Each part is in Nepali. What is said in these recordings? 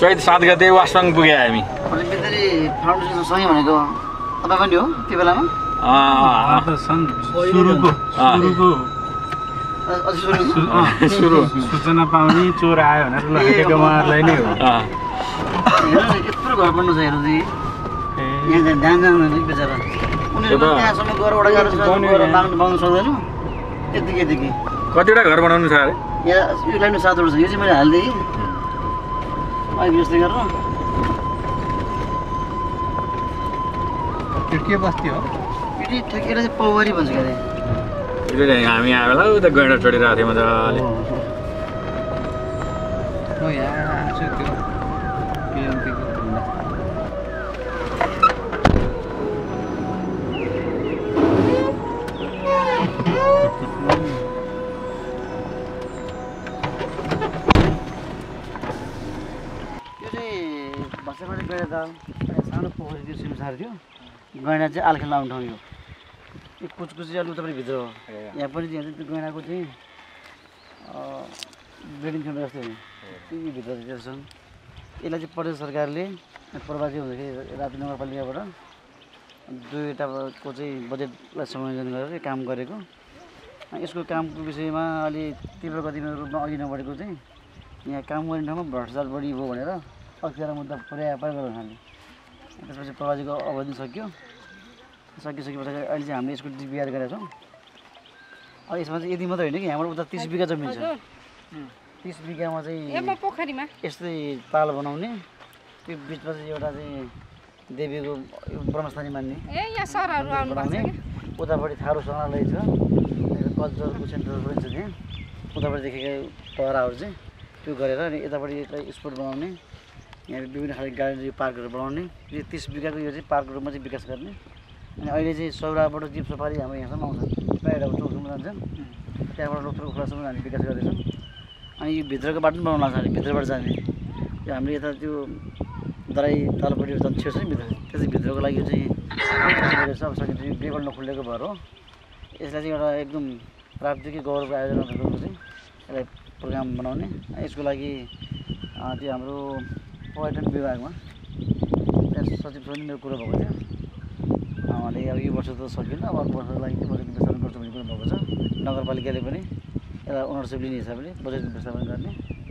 चैत 7 गते वासवाङ पुगे हामी मित्री फाउन्डेसन सँगै भनेको तपाईँ पनि हो त्यो बेलामा सुरु सूचना पाउने चोर आयो भनेर लगेको उहाँहरूलाई नै हो यत्रो घर बन्नु छ हेर्नु यहाँ ध्यान जानु बेचारा उनीहरू त्यहाँसम्म गएर वडा गाह्रो पाउनु सक्दैन यतिकै कतिवटा घर बनाउनु छ अरे यहाँ यो लाइनमा 7 वटा छ यो चाहिँ मैले हालिदिएँ अहिले जस्तै गरेर के बस्ती हो यति ठेकेर चाहिँ पौवारी भन्छ क्या हामी आयो होला उता गैँडा चढिरहेको थियौँ मजाले सानो पोखरी त्यो सिमसार थियो गैँडा चाहिँ आल्खेल लाउने ठाउँ यो कुचकुची अलिक उतापट्टि भित्र हो यहाँ पनि चाहिँ त्यो गैँडाको चाहिँ ब्रिडिङ सेन्टर जस्तो हो त्यही भित्र चाहिँ छन् यसलाई चाहिँ प्रदेश सरकारले प्रवासी हुँदाखेरि राति नगरपालिकाबाट 2वटाको चाहिँ बजेटलाई समायोजन गरेर काम गरेको यसको कामको विषयमा अलि तीव्र गतिमा रूपमा अघि नबढेको चाहिँ यहाँ काम गर्ने ठाउँमा भ्रष्टाचार बढी भयो भनेर अख्तियार मुद्दा पर्याय गरेर खाने त्यसपछि प्रवासीको अवधि सकिसके पछाडि अहिले चाहिँ हामीले यसको डिपिआर गरेका छौँ अब यसमा चाहिँ यति मात्रै होइन कि यहाँबाट उता 30 बिघा जमिन छ 30 बिघामा चाहिँ पोखरीमा यस्तै ताल बनाउने त्यो बिचमा चाहिँ एउटा चाहिँ देवीको ब्रह्मस्थानी मान्ने बनाउने उतापट्टि थारू सङ्ग्रहालय छ कल्चरको सेन्टर पनि छ त्यहाँ उतापट्टि देखेका टहराहरू चाहिँ त्यो गरेर अनि यतापट्टि स्पोर्ट बनाउने यहाँ विभिन्न खालको गाडी पार्कहरू बनाउने यो 30 बिघाको यो चाहिँ पार्क रूपमा चाहिँ विकास गर्ने अनि अहिले चाहिँ सौराबाट जिप सफारी हाम्रो यहाँसम्म आउँछ प्रायः टोकसम्म जान्छन् त्यहाँबाट लोथर उखुरासम्म हामी विकास गर्दैछौँ अनि यो भित्रको बाटो पनि बनाउन लाग्छ भित्रबाट जाने यो हामीले यता त्यो दराई तलपट्टि झन् छेउ छ नि भित्र त्यो चाहिँ भित्रको लागि यो चाहिँ अब सकिन्छ यो बेबल नखुलेको भएर हो यसलाई चाहिँ एउटा एकदम प्राप्तिकै गौरवको आयोजना गरेको चाहिँ यसलाई प्रोग्राम बनाउने यसको लागि त्यो हाम्रो पर्यटन विभागमा त्यहाँ सचिव पनि मेरो कुरो भएको थियो उहाँले अब यो वर्ष त सकिएन अब अर्को वर्षको लागि चाहिँ बजेट व्यवस्थापन गर्छु भन्ने कुरो भएको छ नगरपालिकाले पनि यसलाई ओनरसिप लिने हिसाबले बजेट व्यवस्थापन गर्ने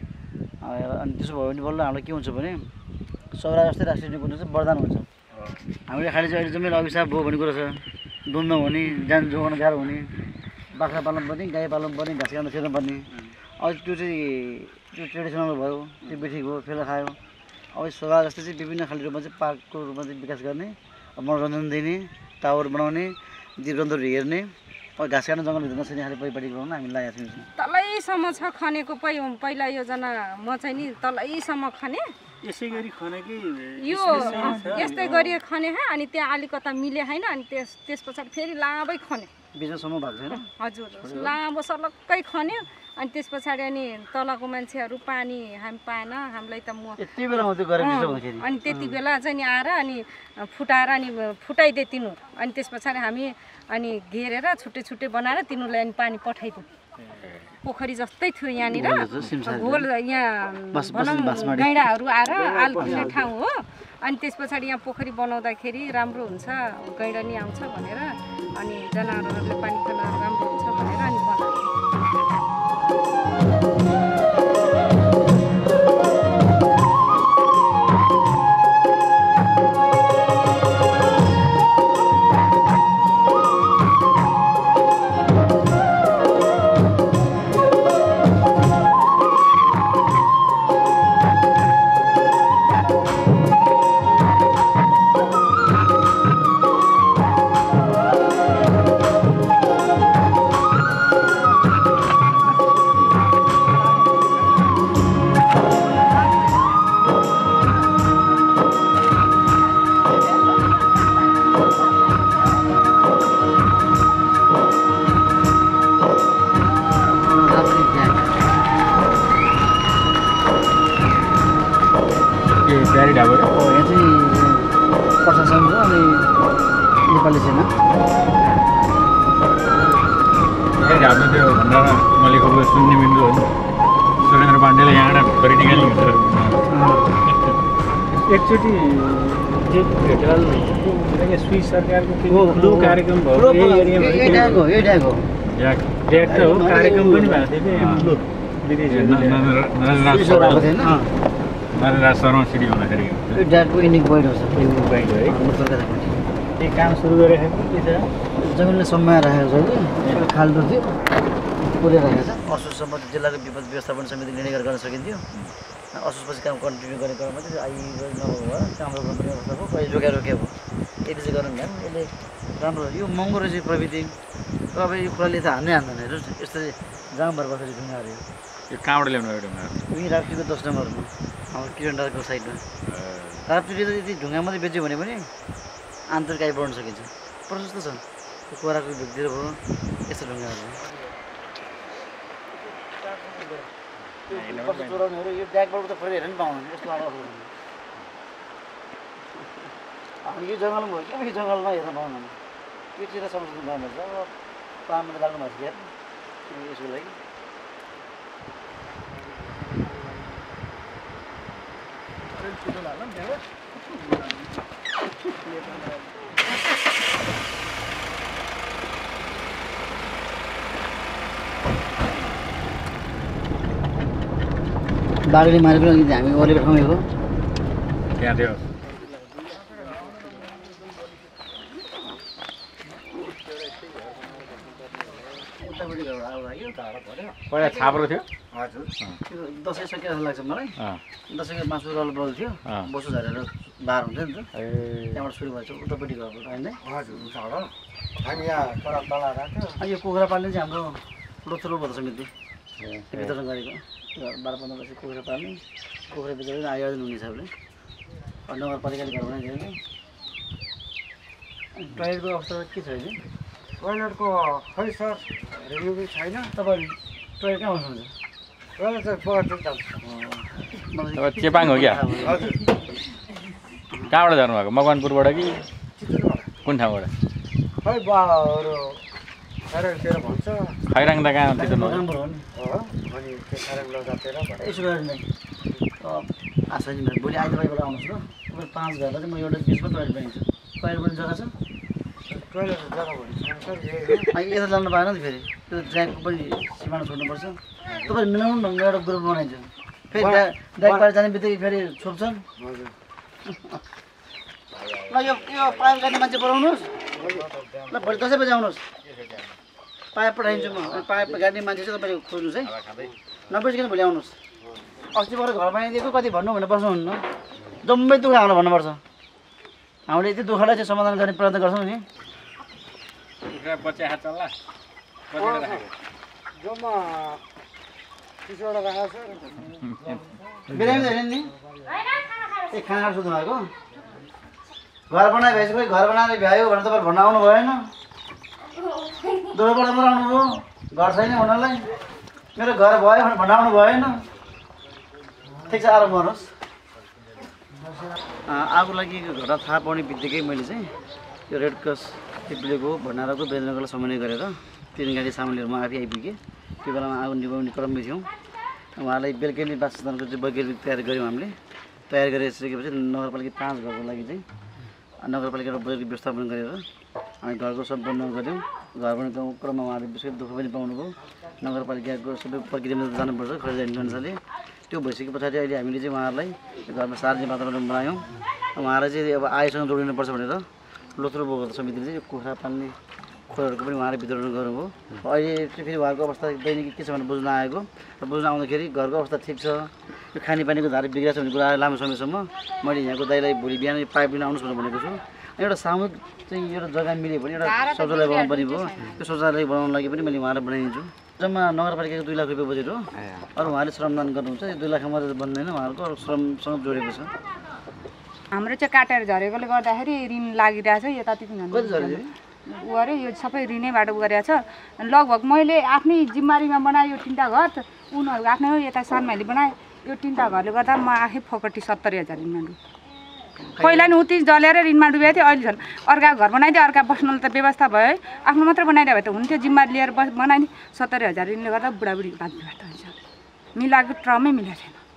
अनि त्यसो भयो भने बल्ल हामीलाई के हुन्छ भने सौरा जस्तै राष्ट्रिय निकुञ्ज चाहिँ वरदान हुन्छ हामीले खालि चाहिँ अहिले जम्मै अभिशाप भयो भन्ने कुरो छ द्वन्द्व हुने ज्यान जोगाउन गाह्रो हुने बाख्रा पालन पनि गाई पालन पनि घाँस काट्न खेल्न पर्ने अब त्यो चाहिँ त्यो ट्रेडिसनल भयो त्यो बेठिक हो फेला खायो अब सौरा जस्तै चाहिँ विभिन्न खालको रूपमा चाहिँ पार्कको रूपमा चाहिँ विकास गर्ने मनोरञ्जन दिने टावर बनाउने जीवजन्तुहरू हेर्ने घाँस काट्न जङ्गलभित्र नछिर्ने खाले परिपाटी बनाउन हामी लागेको छौँ तलैसम्म छ खनेको पहिला योजना म चाहिँ नि तलैसम्म खने यसै गरी खनेकै यो यस्तै गरी खने अनि त्यहाँ अलिकता मिले होइन अनि त्यस पछाडि फेरि लामै खने बिचमा सम्म भएको छैन हजुर लामो सलक्कै खन्यो अनि त्यस पछाडि अनि तलको मान्छेहरू पानी हामी पाएन हामीलाई त यति बेलामा त्यो गरेको अनि त्यति बेला चाहिँ नि आएर अनि फुटाएर अनि फुटाइदिए तिनीहरू अनि त्यस पछाडि हामी अनि घेरेर छुट्टै छुट्टै बनाएर तिनीहरूलाई अनि पानी पठाइदिउँ पोखरी जस्तै थियो यहाँनिर घोल यहाँ भनौँ गैँडाहरू आएर आल खुल्ने ठाउँ हो अनि त्यस पछाडि यहाँ पोखरी बनाउँदाखेरि राम्रो हुन्छ गैँडा नि आउँछ भनेर अनि जनावरहरूले पानी खान राम्रो हुन्छ भनेर अनि बनाएको प्यारी ढाबा यहाँ चाहिँ प्रशासन छ अनि नेपाली सेना ढाबा त्यो भन्दामा मैले खबर सुन्ने बिन्दु हो सुरेन्द्र पाण्डेले यहाँबाट भरि निकाल्नु हुन्छ एकचोटि जे भेटल स्विस सरकारको फ्लू कार्यक्रम भयो यही एरियामा ड्याग त हो कार्यक्रम पनि भएको थियो कि विदेशी नरेन्द्र शर्मा सिडी हुँदाखेरि यो ड्यागको युनिक पोइन्ट हो है त्यही काम सुरु गरेको के छ जमिनले सम्माएर राखेको छ कि खाल्डो थियो पुर्याइराखेको छ असोज सम्बन्धित जिल्लाको विपद व्यवस्थापन समिति निर्णय गर्न सकिन्थ्यो असोजपछि काम कन्टिन्यू गर्ने क्रममा चाहिँ आइगयो नभयो काम गर्ने अवस्थाको कहिले रोक्यो यति चाहिँ गर्नु भएन यसले राम्रो यो महँगो रहेछ प्रविधि र अब यो कुराले त हान्नै हान्दैन हेर्नुहोस् यस्तै जामभर बसेर ढुङ्गाहरू यो कहाँबाट ल्याउनु यो ढुङ्गा यहीँ राप्तीको 10 नम्बरमा हाम्रो किरणडारको साइडमा राप्तीले त यदि ढुङ्गा मात्रै बेच्यो भने पनि आन्तरिक आइ बढ्न सकिन्छ प्रशस्त छ त्यो कोराको भित्तिर भयो यस्तो ढुङ्गाहरू चोराउनेहरू यो ब्यागबाट त फेरि हेर्न पनि पाउँदैन यस्तो हामी यो जङ्गलमा भयो क्या यो जङ्गलमा हेर्न पाउँदैन त्यो चिज संशोधन गर्नुपर्छ अब पाहाडमा लाग्नु भएको छ यसको लागि बाघले मारेको हामी ओलेको ठाउँ हो त्यहाँ थियो पहिला छाप्रो थियो हजुर दसैँ सकिया जस्तो लाग्छ मलाई दसैँको मासु रल बल थियो बसु झरेर बार हुन्छ नि त त्यहाँबाट सुरु भएछ उतापट्टि घरबाट होइन हजुर हामी यहाँ तल राख्यो यो कुखुरा पाल्ने चाहिँ हाम्रो लोथरो भएर समिति वितरण गरेको 12-15 वर्ष कुखुरा पाल्ने कुखुरा वितरण आयोजन हुने हिसाबले नगरपालिकाले घर बनाइदियो नि टोयलेटको अवस्था के छ अहिले टोयलेटको खै सर रिभ्यू छैन तपाईँ टोयलेट कहाँ बस्नुहुन्छ टोयलेट चाहिँ बगान चेपाङ हो क्या हजुर कहाँबाट झर्नुभएको मकवानपुरबाट कि कुन ठाउँबाट खै बाहरू खैराङतिर भन्छ खैराङ त कहाँ त्यस्तो राम्रो हो नि हो अनि त्यो खैराङ लगातेर यसो गरेर नै आशाजी भोलि आइतबारबाट आउनुहोस् ल तपाईँ 5 घरलाई चाहिँ म एउटा बिचमा टोयलेट बनाइदिन्छु टोयलेट पनि जग्गा छ टोयलेट जग्गा भन्नु सर यता जानु पाएन नि फेरि त्यो ड्राइभको पनि सिमाना छोड्नुपर्छ तपाईँ मिलाउनु न एउटा ग्रुप बनाइदिन्छु फेरि ड्राइभ पाएर जाने बित्तिकै फेरि छोप्छन् हजुर ल यो पाइप गाड्ने मान्छे बोलाउनुहोस् ल भोलि 10 बजी आउनुहोस् पाइप पठाइदिन्छु म पाइप गाड्ने मान्छे चाहिँ तपाईँले खोज्नुहोस् है 9 बजीकन भोलि आउनुहोस् अस्ति भएर घर बनाइदिएको कति भन्नु भनेर बस्नुहुन्न जम्मै दुःख हामीलाई भन्नुपर्छ हामीले यति दुःखलाई चाहिँ समाधान गर्ने प्रयत्न गर्छौँ नि जम्मा 30 वटा राखेको छ बिरामी होइन नि ए खाना सुत्नु भएको घर बनाए भएपछि खोइ घर बनाएर भ्यायो भनेर तपाईँ भन्न आउनु भएन दोहोबाट मात्र आउनुभयो घर छैन हुनलाई मेरो घर भयो भनेर भन्न आउनु भएन ठिक छ आराम गर्नुहोस् आगो लागि घटना थाहा पाउने बित्तिकै मैले चाहिँ यो रेड क्रस टिप्लेको भण्डाराको बेलनगरलाई समन्वय गरेर 3 गाडी सामान लिएर म आइपुगेँ त्यो बेलामा आगो निभाउने क्रममै थियौँ उहाँलाई बेलुकै नै वासस्थानको चाहिँ वैज्ञानिक तयारी गऱ्यौँ हामीले तयारी गरिसकेपछि नगरपालिका 5 घरको लागि चाहिँ नगरपालिकाको बजेट व्यवस्थापन गरेर हामी घरको सम्पन्न गऱ्यौँ घर बनाउने क्रममा उहाँले विशेष दुःख पनि पाउनुभयो नगरपालिकाको सबै प्रक्रियामा जानुपर्छ खर्च अनुसारले त्यो भइसके पछाडि अहिले हामीले चाहिँ उहाँहरूलाई घरमा सार्वजनिक वातावरण बनायौँ उहाँलाई चाहिँ अब आयसँग जोडिनुपर्छ भनेर लोथरो बोकेर समितिले चाहिँ कुखुरा पाल्ने खोरहरूको पनि उहाँले वितरण गर्नुभयो अहिले चाहिँ फेरि उहाँको अवस्था दैनिक के छ भनेर बुझ्न आएको र बुझ्न आउँदाखेरि घरको अवस्था ठिक छ यो खानेपानीको धारा बिग्रेको छ भन्ने कुरा लामो समयसम्म मैले यहाँको दाइलाई भोलि बिहान पाइप लिन आउनुहोस् भनेर भनेको छु एउटा सामूहिक चाहिँ एउटा जग्गा मिल्यो भने एउटा शौचालय बनाउनु पर्ने भयो त्यो शौचालय बनाउनु लागि पनि मैले उहाँलाई बनाइदिन्छु जम्मा नगरपालिकाको 2 लाख रुपियाँ बजेट हो अरू उहाँले श्रमदान गर्नुहुन्छ यो 2 लाख मात्रै बन्दैन उहाँहरूको अरू श्रमसँग जोडेको छ हाम्रो चाहिँ काटेर झरेकोले गर्दाखेरि ऋण लागिरहेछ यताति पनि ऊ अरे यो सबै ऋणैबाट उ गरेको छ लगभग मैले आफ्नै जिम्मेवारीमा बनाएँ यो 3टा घर उनीहरूको आफ्नै हो यता सानमाइले बनाएँ यो 3टा घरले गर्दा म आफै फोकटी 70,000 ऋणमा डुबेँ पहिला नि उति जलेर ऋणमा डुबेको थियो अहिले झन् अर्का घर बनाइदियो अर्का बस्नुलाई त व्यवस्था भयो है आफ्नो मात्र बनाइदियो भए त हुन्थ्यो जिम्मेवारी लिएर बनाइदियो 70,000 ऋणले गर्दा बुढाबुढीको बात बिगार त हुन्छ मिलाएको ट्रमै मिलेको छैन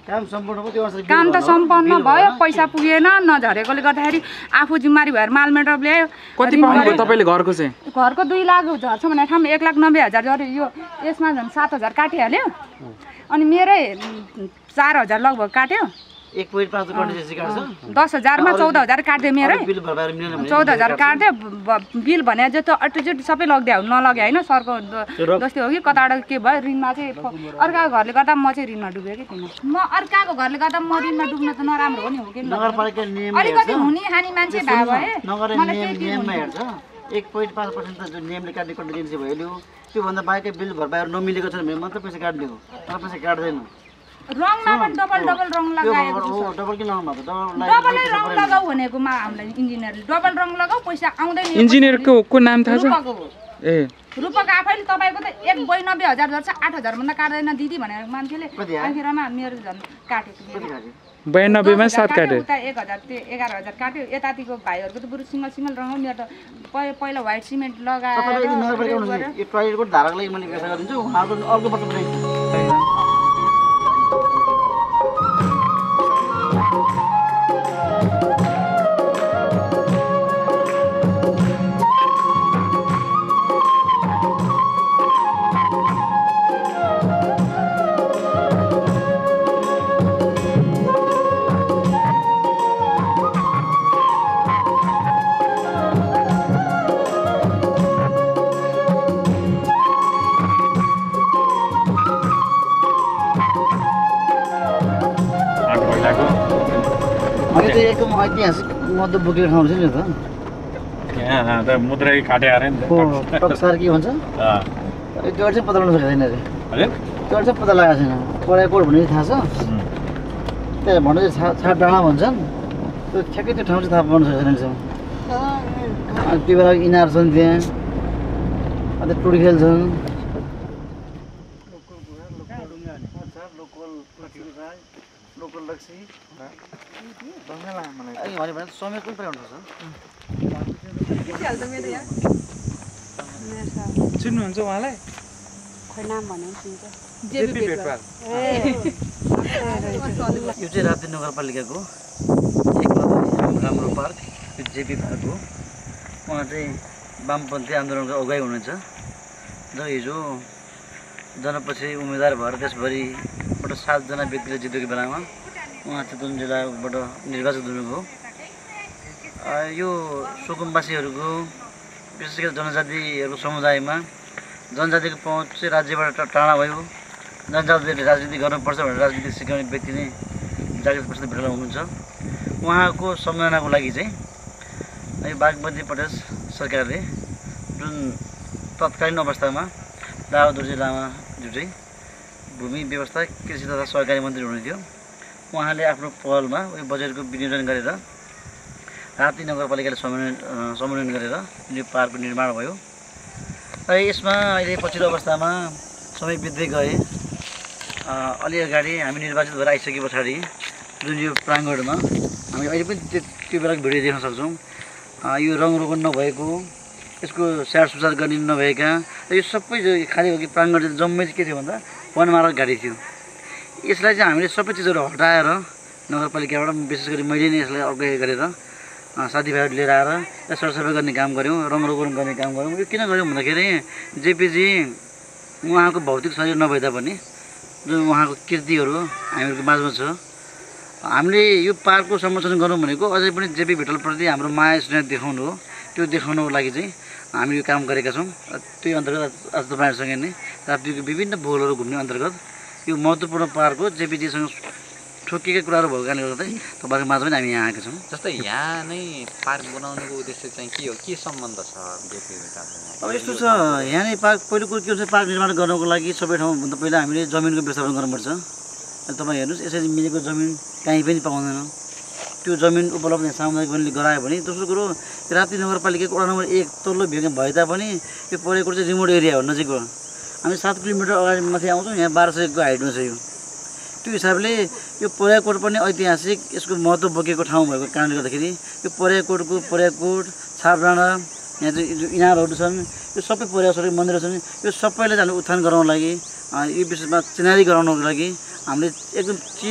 काम सम्पूर्ण भयो त्यो अनुसार काम त सम्पन्न भयो पैसा पुगेन नझरेकोले गर्दाखेरि आफू जिम्मेवारी भएर माल मेटर ल्यायो कति पाउनुभयो तपाईँले घरको चाहिँ घरको 2 लाख झर्छ भने ठाउँ 1,90,000 झऱ्यो यो यसमा झन् 7,000 काटिहाल्यो अनि मेरै 4,000 लगभग काट्यो 1.5 कन्टिजेन्सी काट्छ 10,000 मा 14,000 काट्यो मेरै बिल भएर मिलेन भने 14,000 काट्यो बिल भने जस्तो अटोजेट सबै लग्यो नलग्यो होइन सरको जस्तै हो कि कताबाट के भयो ऋणमा चाहिँ अर्काको घरले गर्दा म चाहिँ ऋणमा डुबेँ कि किन म अर्काको घरले गर्दा म ऋणमा डुब्न त नराम्रो हो नि हो कि नगरपालिका नियम अलिकति हुने खाने मान्छे भए भए नगर नियममा हेर्छ 1.5% त जुन नियमले काट्ने कन्टिजेन्सी भयो त्योभन्दा बाहेक बिल भएर नमिलेको छ भने मात्र पैसा काट्ने हो तर पैसा काट्दैन रङमा पनि डबल रङ लगाएको हो डबल किन नभएको डबलै रङ लगाऊ भनेकोमा हामीलाई इन्जिनियरले डबल रङ लगाऊ पैसा आउँदैन इन्जिनियरको को नाम थाहा छ ए रूपक आफैले तपाईँको त 1,90,000 झर्छ 8,000 भन्दा काट्दैन दिदी भनेर मान्छेले आखिरमा मेरो झन् काटेको 92 मा 7 काट्यो उता 1,000 त्यो 11,000 काट्यो यतातिको भाइहरूको त बरु सिंगल रङाउ मेरो त पहिला व्हाइट सिमेन्ट लगाएर यो टोयलेटको धारकको लागि मैले व्यवस्था गरिदिन्छु उहाँको अर्को वर्ष बनाइदिन्छु एकदम ऐतिहासिक मध्य बोकेको ठाउँ छ नि त यहाँ त मुद्रै काटे अरे नि टक्सार के भन्छ त्यो चाहिँ पत्ता लगाउन सकेको छैन अरे त्यो चाहिँ पत्ता लगाएको छैन पराइकोट भन्ने थाहा छ त्यहाँ भन्नु चाहिँ छाप डाँडा भन्छन् त्यो ठ्याक्कै त्यो ठाउँ चाहिँ थाहा पाउन सकेको छैन अनि त्यो बेला इनार छन् त्यहाँ अन्त टुडी खेल्छन् लोकल लक्ष्मी समय कुन पर्छ चिन्नुहुन्छ उहाँलाई खोइ नाम भने चिन्छ यो चाहिँ राप्ती नगरपालिकाको एकमात्र राम्रो पार्क यो जेपी पार्क हो उहाँ चाहिँ वामपन्थी आन्दोलनको अगुवाई हुनुहुन्छ जो हिजो जनपछि उम्मेदवार भएर देशभरिबाट 7 जना व्यक्तिले जितेको बेलामा उहाँ चितवन जिल्लाबाट निर्वाचित हुनुभयो यो सोकुमवासीहरूको विशेष गरी जनजातिहरूको समुदायमा जनजातिको पहुँच चाहिँ राज्यबाट टाढा भयो जनजातिले राजनीति गर्नुपर्छ भनेर राजनीति सिकाउने व्यक्ति नै जागृत प्रसाद भेटला हुनुहुन्छ उहाँको सम्माननाको लागि चाहिँ यो बागमती प्रदेश सरकारले जुन तत्कालीन अवस्थामा दाबहादुरजी लामाज्यू चाहिँ भूमि व्यवस्था कृषि तथा सहकारी मन्त्री हुनुहुन्थ्यो उहाँले आफ्नो पहलमा यो बजेटको विनियोजन गरेर राप्ती नगरपालिकाले समन्वयन गरेर यो पार्कको निर्माण भयो र यसमा अहिले पछिल्लो अवस्थामा समय बित्दै गए अलि अगाडि हामी निर्वाचित भएर आइसके पछाडि जुन यो प्राङ्गणमा हामी अहिले पनि त्यो बेलाको भिडियो देख्न सक्छौँ यो रङरोगन नभएको यसको स्याहार सुसार गर्ने नभएका यो सबै खाली हो कि प्राङ्गण चाहिँ जम्मै चाहिँ के थियो भन्दा वनमार्ग घाटी थियो यसलाई चाहिँ हामीले सबै चिजहरू हटाएर नगरपालिकाबाट विशेष गरी मैले नै यसलाई अगुवाई गरेर साथीभाइहरू लिएर आएर यसलाई सरसफाइ गर्ने काम गऱ्यौँ रङरोगन गर्ने काम गऱ्यौँ यो किन गऱ्यौँ भन्दाखेरि जेपीजी उहाँको भौतिक शरीर नभए तापनि जुन उहाँको कृतिहरू हामीहरूको माझमा छ हामीले यो पार्कको संरक्षण गरौँ भनेको अझै पनि जेपी भिटलप्रति हाम्रो माया स्नेह देखाउनु हो त्यो देखाउनको लागि चाहिँ हामी यो काम गरेका छौँ त्यो अन्तर्गत आज तपाईँहरूसँग नै राप्तीको विभिन्न भूगोलहरू घुम्ने अन्तर्गत यो महत्त्वपूर्ण पार्क हो जेपीजीसँग ठोकिएका कुराहरू भएको कारणले गर्दा तपाईँहरूको माझमा पनि हामी यहाँ आएका छौँ जस्तै यहाँ नै पार्क बनाउनुको उद्देश्य चाहिँ के हो के सम्बन्ध छ जेपी भिटलसँग अब यस्तो छ यहाँ नै पार्क पहिलो कुरो के हुन्छ पार्क निर्माण गर्नको लागि सबै ठाउँभन्दा पहिला हामीले जमिनको व्यवस्थापन गर्नुपर्छ तपाईँ हेर्नुहोस् यसरी मिलेको जमिन कहीँ पनि पाउँदैन त्यो जमिन उपलब्ध सामुदायिक वनले गरायो भने दोस्रो कुरो राप्ती नगरपालिकाको वडा नम्बर 1 तल्लो भेग भए तापनि यो परेको चाहिँ रिमोट एरिया हो नजिकको हामी 7 किलोमिटर अगाडि माथि आउँछौँ यहाँ 1200 को हाइटमा छ यो त्यो हिसाबले यो पर्याकोट पनि ऐतिहासिक यसको महत्त्व बोकेको ठाउँ भएको कारणले गर्दाखेरि यो पर्याकोट छापडाँडा यहाँ चाहिँ इनारहरू छन् यो सबै पर्यावरण मन्दिरहरू छन् यो सबैलाई हामीले उत्थान गराउनको लागि यो विशेषमा चिनारी गराउनको लागि हामीले एकदम चिज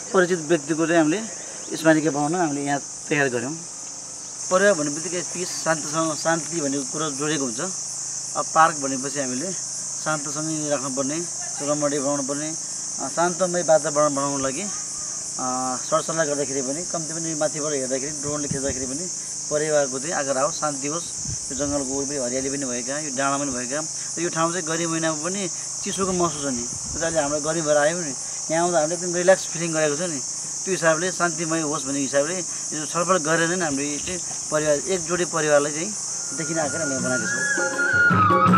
परिचित व्यक्तिको चाहिँ हामीले स्मारिका बनाउन हामीले यहाँ तयार गऱ्यौँ। परिवार भन्ने बित्तिकै पिस शान्ति भन्ने कुरो जोडेको हुन्छ। अब पार्क भनेपछि हामीले शान्तसँगै राख्नुपर्ने, रमणीय बनाउनुपर्ने, शान्तमय वातावरण बनाउनको लागि सरसल्लाह गर्दाखेरि पनि कम्ती पनि माथिबाट हेर्दाखेरि ड्रोनले खिच्दाखेरि पनि परिवारको चाहिँ आगर आओस्, शान्ति होस्। यो जङ्गलको वरिपरि हरियाली पनि भएका, यो डाँडा पनि भएका, यो ठाउँ चाहिँ गर्मी महिनामा पनि चिसोको महसुस हुने। अहिले हाम्रो गर्मी भएर आयौँ नि, यहाँ आउँदा हामीले एकदम रिल्याक्स फिलिङ गरेको छ नि। त्यो हिसाबले शान्तिमय होस् भन्ने हिसाबले यो छलफल गरेर नै हामीले चाहिँ परिवार एक जोडी परिवारलाई चाहिँ देखिन आकार हामीले बनाएको छौँ।